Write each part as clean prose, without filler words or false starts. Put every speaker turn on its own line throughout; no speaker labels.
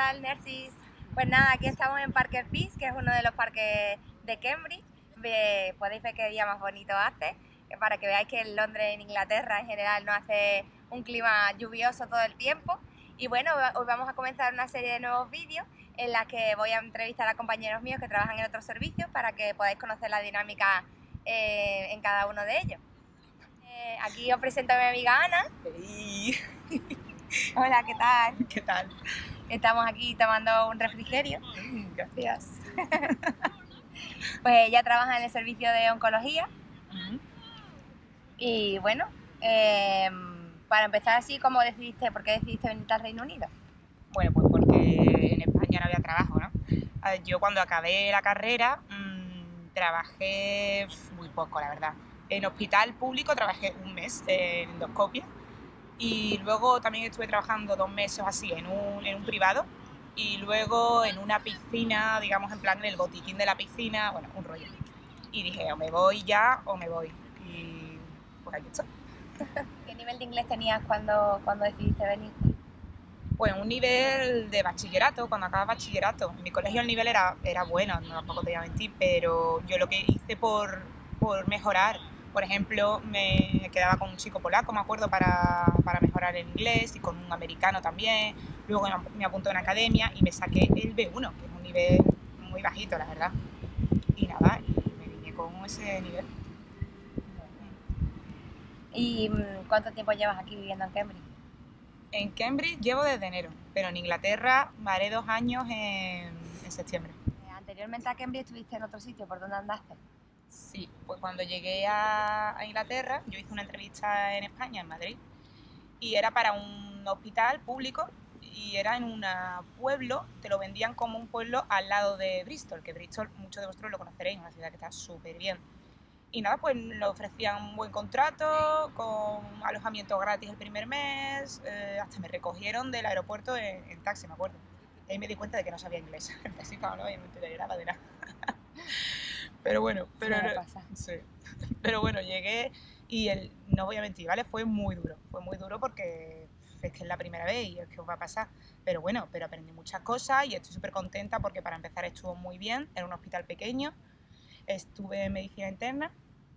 tal, Nersis? Pues nada, aquí estamos en Parker Peace, que es uno de los parques de Cambridge. Podéis ver qué día más bonito hace, para que veáis que en Londres, en Inglaterra en general, no hace un clima lluvioso todo el tiempo. Y bueno, hoy vamos a comenzar una serie de nuevos vídeos en las que voy a entrevistar a compañeros míos que trabajan en otros servicios para que podáis conocer la dinámica en cada uno de ellos. Aquí os presento a mi amiga Ana.
Hey.
Hola, ¿qué tal?
¿Qué tal?
Estamos aquí tomando un refrigerio.
Gracias.
Pues ella trabaja en el servicio de oncología. Y bueno, para empezar así, ¿por qué decidiste venirte al Reino Unido?
Bueno, pues porque en España no había trabajo, ¿no? Yo cuando acabé la carrera trabajé muy poco, la verdad. En hospital público trabajé un mes en endoscopia y luego también estuve trabajando 2 meses así en un privado y luego en una piscina, digamos en plan en el botiquín de la piscina, bueno, un rollo. Y dije, o me voy ya o me voy. Y pues aquí estoy.
¿Qué nivel de inglés tenías cuando decidiste venir?
Pues un nivel de bachillerato, cuando acabas bachillerato. En mi colegio el nivel era bueno, no, tampoco te voy a mentir, pero yo lo que hice por mejorar, por ejemplo, me quedaba con un chico polaco, me acuerdo, para mejorar el inglés, y con un americano también. Luego me apunté a una academia y me saqué el B1, que es un nivel muy bajito, la verdad. Y nada, y me vine con ese nivel.
¿Y cuánto tiempo llevas aquí viviendo en Cambridge?
En Cambridge llevo desde enero, pero en Inglaterra haré 2 años en septiembre.
Anteriormente a Cambridge estuviste en otro sitio, ¿por dónde andaste?
Sí, pues cuando llegué a Inglaterra, yo hice una entrevista en España, en Madrid, y era para un hospital público y era en un pueblo, te lo vendían como un pueblo al lado de Bristol, que Bristol muchos de vosotros lo conoceréis, una ciudad que está súper bien. Y nada, pues le ofrecían un buen contrato, con alojamiento gratis el primer mes, hasta me recogieron del aeropuerto en taxi, me acuerdo. Y ahí me di cuenta de que no sabía inglés. Así que no, obviamente no era de nada. Pero bueno, sí. Pero bueno, llegué y no voy a mentir, ¿vale? Fue muy duro porque es que es la primera vez y es que os va a pasar. Pero bueno, pero aprendí muchas cosas y estoy súper contenta porque para empezar estuvo muy bien, era un hospital pequeño, estuve en medicina interna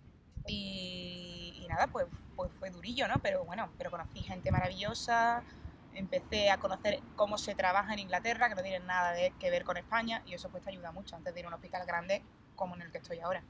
y nada, pues fue durillo, ¿no? Pero bueno, pero conocí gente maravillosa, empecé a conocer cómo se trabaja en Inglaterra, que no tiene nada que ver con España, y eso pues te ayuda mucho antes de ir a un hospital grande como en el que estoy ahora.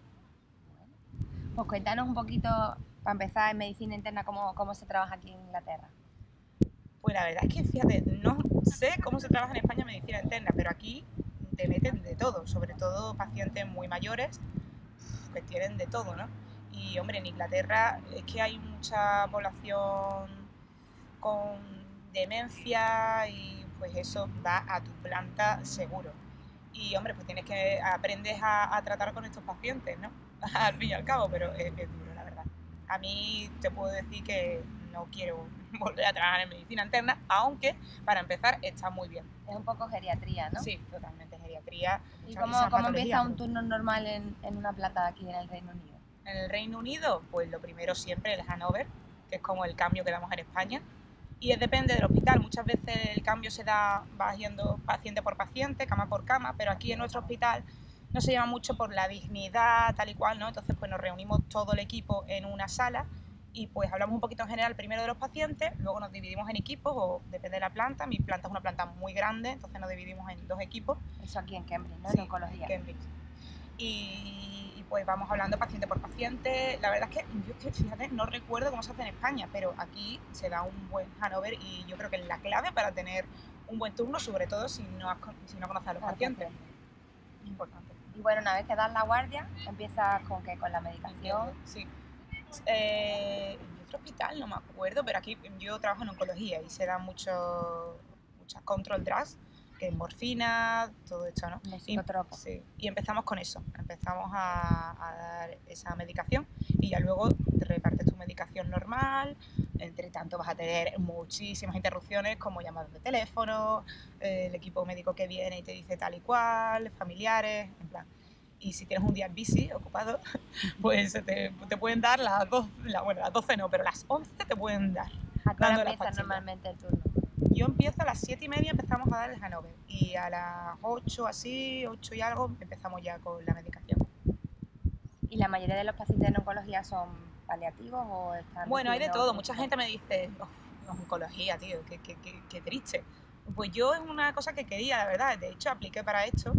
Pues cuéntanos un poquito, para empezar, en medicina interna, cómo se trabaja aquí en Inglaterra.
Pues la verdad es que, fíjate, no sé cómo se trabaja en España en medicina interna, pero aquí te meten de todo, sobre todo pacientes muy mayores que tienen de todo, ¿no? Y hombre, en Inglaterra es que hay mucha población con demencia y pues eso va a tu planta seguro. Y hombre, pues aprendes a tratar con estos pacientes, ¿no? Al fin y al cabo, pero es duro, la verdad. A mí te puedo decir que no quiero volver a trabajar en medicina interna, aunque para empezar está muy bien.
Es un poco geriatría, ¿no?
Sí, totalmente geriatría.
¿Y cómo empieza un turno normal en una planta de aquí en el Reino Unido?
En el Reino Unido, pues lo primero siempre el handover, que es como el cambio que damos en España. Y depende del hospital, muchas veces el cambio va yendo paciente por paciente, cama por cama, pero aquí en nuestro hospital no se llama mucho por la dignidad, tal y cual, ¿no? Entonces pues nos reunimos todo el equipo en una sala y pues hablamos un poquito en general primero de los pacientes, luego nos dividimos en equipos, o depende de la planta. Mi planta es una planta muy grande, entonces nos dividimos en 2 equipos.
Eso aquí en Cambridge, ¿no?
Sí,
en oncología.
En Cambridge. Y pues vamos hablando paciente por paciente. La verdad es que yo, fíjate, no recuerdo cómo se hace en España, pero aquí se da un buen handover y yo creo que es la clave para tener un buen turno, sobre todo si no conoces a los pacientes. Importante.
Y bueno, una vez que das la guardia, empiezas ¿con qué? ¿Con la medicación?
Sí. En otro hospital no me acuerdo, pero aquí yo trabajo en oncología y se da muchas control drugs, que es morfina, todo esto, ¿no?
Los psicotropos.
Sí, y empezamos con eso, empezamos a dar esa medicación y ya luego te repartes tu medicación normal. Entre tanto vas a tener muchísimas interrupciones, como llamadas de teléfono, el equipo médico que viene y te dice tal y cual, familiares, en plan. Y si tienes un día busy, ocupado, pues te pueden dar las 12 no, pero las 11 te pueden dar.
¿A qué hora empieza normalmente el turno?
Yo empiezo a las 7:30, empezamos a dar el Hanover. Y a las 8 así, 8 y algo, empezamos ya con la medicación.
¿Y la mayoría de los pacientes en oncología son paliativos o están
Bueno, hay de
recibiendo
todo.
otro
Mucha
tipo?
gente me dice, oncología, tío, qué triste. Pues yo es una cosa que quería, la verdad. De hecho, apliqué para esto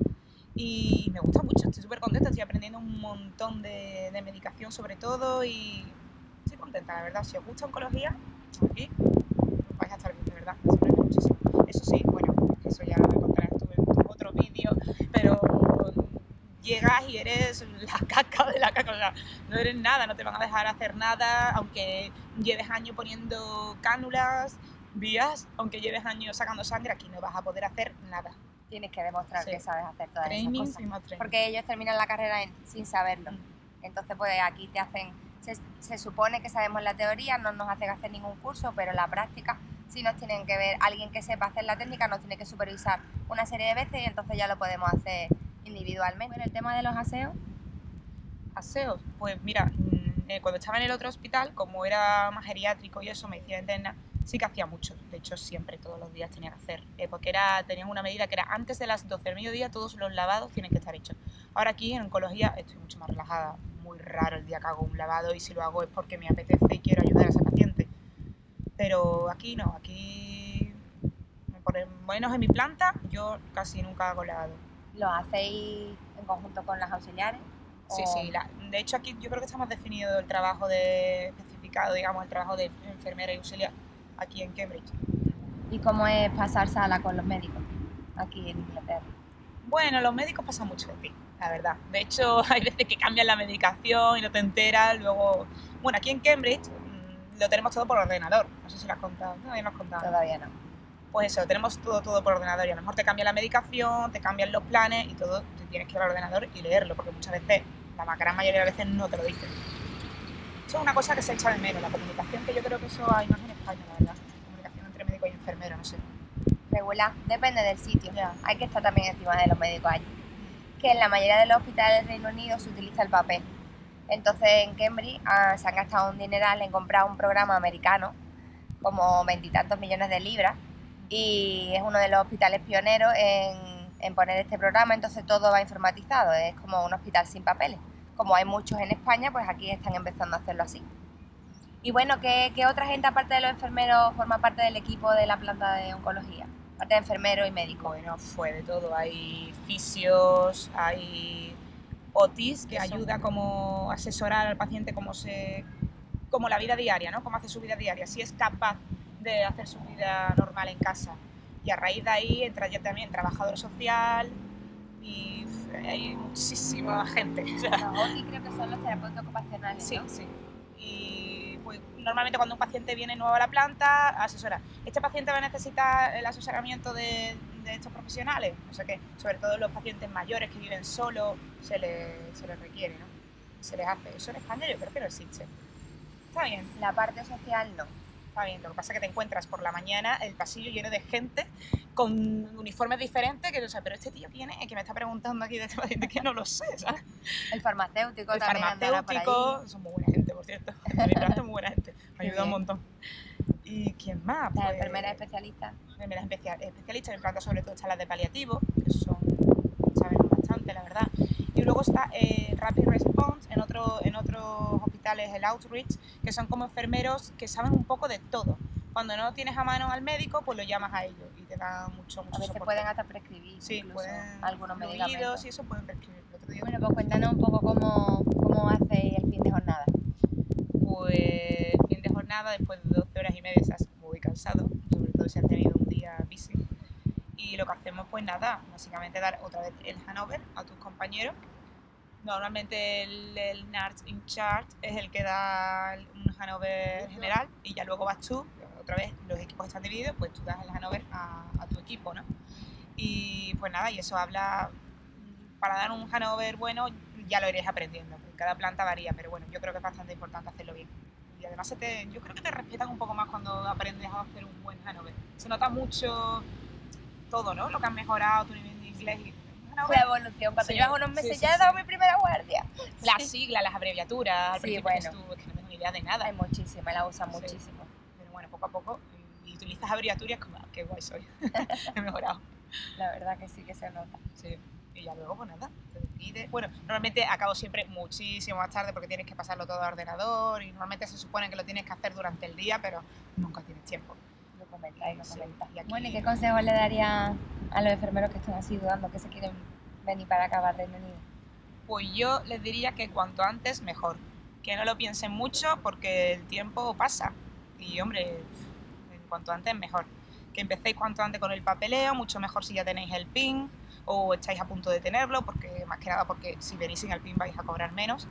y me gusta mucho. Estoy súper contenta, estoy aprendiendo un montón de medicación sobre todo y estoy contenta, la verdad. Si os gusta oncología, aquí vais a estar bien, de verdad. Me sorprende muchísimo. Eso sí, bueno, eso ya lo contarás tú en tu otro vídeo, pero llegas y eres la caca de la caca, o sea, no eres nada, no te van a dejar hacer nada, aunque lleves años poniendo cánulas, vías, aunque lleves años sacando sangre, aquí no vas a poder hacer nada.
Tienes que demostrar
Sí.
que sabes hacer todas esas
Training
cosas.
y más training.
Porque ellos terminan la carrera sin saberlo. Entonces, pues aquí te hacen... Se supone que sabemos la teoría, no nos hacen hacer ningún curso, pero la práctica sí nos tienen que ver, alguien que sepa hacer la técnica nos tiene que supervisar una serie de veces y entonces ya lo podemos hacer individualmente. Bueno, el tema de los aseos.
Aseos, pues mira, cuando estaba en el otro hospital, como era más geriátrico y eso, medicina interna, sí que hacía mucho. De hecho, siempre, todos los días tenía que hacer. Porque tenían una medida que era antes de las 12 del mediodía, todos los lavados tienen que estar hechos. Ahora aquí en oncología estoy mucho más relajada. Muy raro el día que hago un lavado y si lo hago es porque me apetece y quiero ayudar a ese paciente. Pero aquí no, aquí, por lo menos en mi planta, yo casi nunca hago lavado.
¿Los hacéis en conjunto con las auxiliares?
Sí, sí. De hecho, aquí yo creo que está más definido el trabajo especificado, digamos, el trabajo de enfermera y auxiliar aquí en Cambridge.
¿Y cómo es pasar sala con los médicos aquí en Inglaterra?
Bueno, los médicos pasan mucho de ti, la verdad. De hecho, hay veces que cambian la medicación y no te enteras. Luego, bueno, aquí en Cambridge lo tenemos todo por ordenador. No sé si lo has contado. Todavía no has contado.
Todavía no.
Pues eso, tenemos todo por ordenador y a lo mejor te cambian la medicación, te cambian los planes y todo, te tienes que ir al ordenador y leerlo, porque muchas veces, la gran mayoría de veces no te lo dicen. Eso es una cosa que se echa de menos, la comunicación, que yo creo que eso hay más en España, la verdad. La comunicación entre médico y enfermero, no sé.
Regular, depende del sitio.
Ya.
Hay que estar también encima de los médicos allí. Que en la mayoría de los hospitales del Reino Unido se utiliza el papel. Entonces en Cambridge se han gastado un dineral en comprar un programa americano, como 20 y tantos millones de libras, y es uno de los hospitales pioneros en poner este programa, entonces todo va informatizado, es como un hospital sin papeles. Como hay muchos en España, pues aquí están empezando a hacerlo así. Y bueno, ¿qué otra gente aparte de los enfermeros forma parte del equipo de la planta de oncología? Aparte de enfermeros y médicos.
Bueno, fue de todo. Hay fisios, hay OTs que ayuda como a asesorar al paciente como la vida diaria, ¿no? Cómo hace su vida diaria, si es capaz de hacer su vida normal en casa. Y a raíz de ahí entra ya también trabajador social y hay muchísima gente. O sea,
Los OTI creo que son los terapeutas ocupacionales,
sí,
¿no?
sí. Y pues normalmente cuando un paciente viene nuevo a la planta, asesora. ¿Este paciente va a necesitar el asesoramiento de estos profesionales? No sé qué. Sobre todo los pacientes mayores que viven solos, se les requiere, ¿no? Se les hace. Eso en España yo creo que no existe. Está bien.
La parte social no.
Está bien, lo que pasa es que te encuentras por la mañana el pasillo lleno de gente con uniformes diferentes, que no sé, pero este tío quién es, que me está preguntando aquí de este paciente, que no lo sé, ¿sabes?
El farmacéutico
El
también andará por
farmacéutico,
allí.
son muy buena gente, por cierto. En mi planta es muy buena gente, me ayuda un
bien.
montón. ¿Y quién más?
Las
Pues,
enfermeras especialistas.
enfermeras especialistas, en mi planta sobre todo están las de paliativo, que saben bastante, la verdad. Y luego está Rapid Response, en otros hospitales el Outreach, que son como enfermeros que saben un poco de todo. Cuando no tienes a mano al médico, pues lo llamas a ellos y te dan mucho
A veces
soporte.
pueden hasta prescribir
Sí,
incluso
pueden
algunos
fluidos
medicamentos.
y eso pueden prescribir. El otro día,
Bueno, pues cuéntanos un poco cómo hacéis el fin de jornada.
pues fin de jornada, después de 12 horas y media estás muy cansado, sobre todo si has tenido un día busy. Y lo que hacemos, pues nada, básicamente dar otra vez el handover a tus compañeros. Normalmente el nurse in charge es el que da un handover general y ya luego vas tú, otra vez los equipos están divididos, pues tú das el handover a tu equipo, ¿no? Y pues nada, y eso habla, para dar un handover bueno ya lo iréis aprendiendo, porque cada planta varía, pero bueno, yo creo que es bastante importante hacerlo bien. Y además yo creo que te respetan un poco más cuando aprendes a hacer un buen handover. Se nota mucho todo, ¿no? Lo que has mejorado, tu nivel de inglés y
La evolución, cuando
Sí,
llevas unos meses
sí,
ya
sí,
he dado
sí.
mi primera guardia.
Las siglas, las abreviaturas, al
Sí,
principio
bueno.
es que no tengo ni idea de nada.
Hay muchísimas, la usan
Sí.
muchísimo.
Pero bueno, poco a poco, y utilizas abreviaturas, como, qué guay soy, he mejorado.
La verdad que sí que se nota.
Sí. Y ya luego, pues nada, te despides. Bueno, normalmente acabo siempre muchísimo más tarde porque tienes que pasarlo todo a ordenador y normalmente se supone que lo tienes que hacer durante el día, pero nunca tienes tiempo.
Lo comentáis, lo
Sí,
comentáis.
y aquí-
Bueno, ¿y qué consejos le daría a los enfermeros que están así dudando, que se quieren venir para acá, para Reino Unido?
Pues yo les diría que cuanto antes mejor, que no lo piensen mucho porque el tiempo pasa y hombre, cuanto antes mejor. Que empecéis cuanto antes con el papeleo, mucho mejor si ya tenéis el PIN o estáis a punto de tenerlo, porque más que nada porque si venís sin el PIN vais a cobrar menos.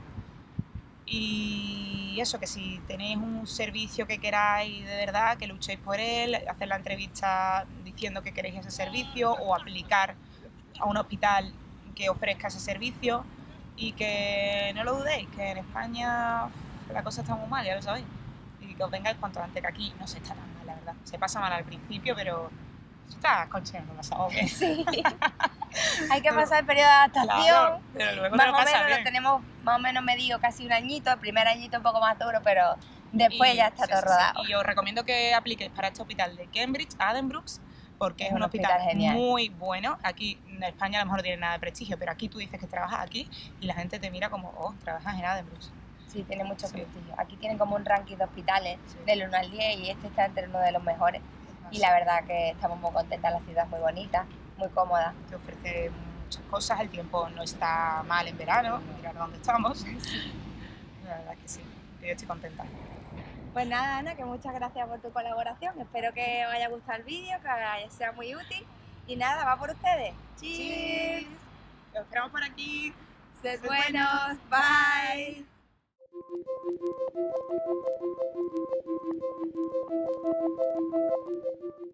Y eso, que si tenéis un servicio que queráis de verdad, que luchéis por él, hacer la entrevista diciendo que queréis ese servicio o aplicar a un hospital que ofrezca ese servicio y que no lo dudéis, que en España la cosa está muy mal, ya lo sabéis. Y que os vengáis cuanto antes, que aquí no se está tan mal, la verdad. Se pasa mal al principio, pero se está consiguiendo pasar, ¿ok?
Sí. Hay que pasar el periodo de adaptación.
Claro, pero luego
Más
te lo
o
pasas
menos
bien.
lo tenemos más o menos medido casi un añito, el primer añito un poco más duro, pero después ya está todo rodado.
Y os recomiendo que apliquéis para este hospital de Cambridge, Addenbrooks, porque es un hospital
genial.
muy bueno. Aquí en España a lo mejor no tiene nada de prestigio, pero aquí tú dices que trabajas aquí y la gente te mira como, oh, trabajas en Addenbrooks.
Sí, tiene mucho
Sí.
prestigio. Aquí tienen como un ranking de hospitales
Sí.
del 1 al 10 y este está entre uno de los mejores. Y la verdad que estamos muy contentas, la ciudad es muy bonita, muy cómoda.
Te ofrece muchas cosas, el tiempo no está mal en verano, mirad dónde estamos. La verdad que sí, yo estoy contenta.
Pues nada, Ana, que muchas gracias por tu colaboración. Espero que os haya gustado el vídeo, que sea muy útil. Y nada, va por ustedes. Cheers.
Los esperamos por aquí.
Sed
Sed
buenos. Bye.